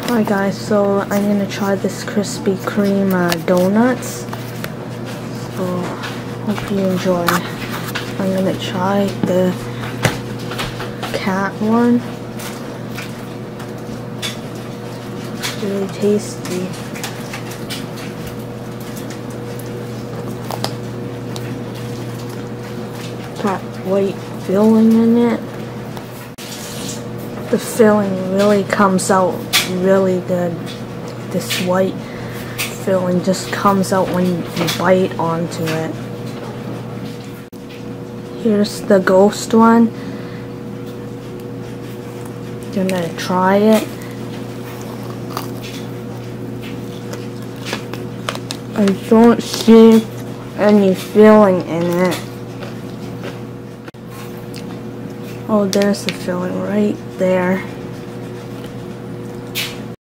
Alright guys, so I'm gonna try this Krispy Kreme donuts. So hope you enjoy. I'm gonna try the cat one. It's really tasty. Got white filling in it. The filling really comes out really good. This white filling just comes out when you bite onto it. Here's the ghost one. Gonna try it. I don't see any filling in it. Oh, there's the filling right there.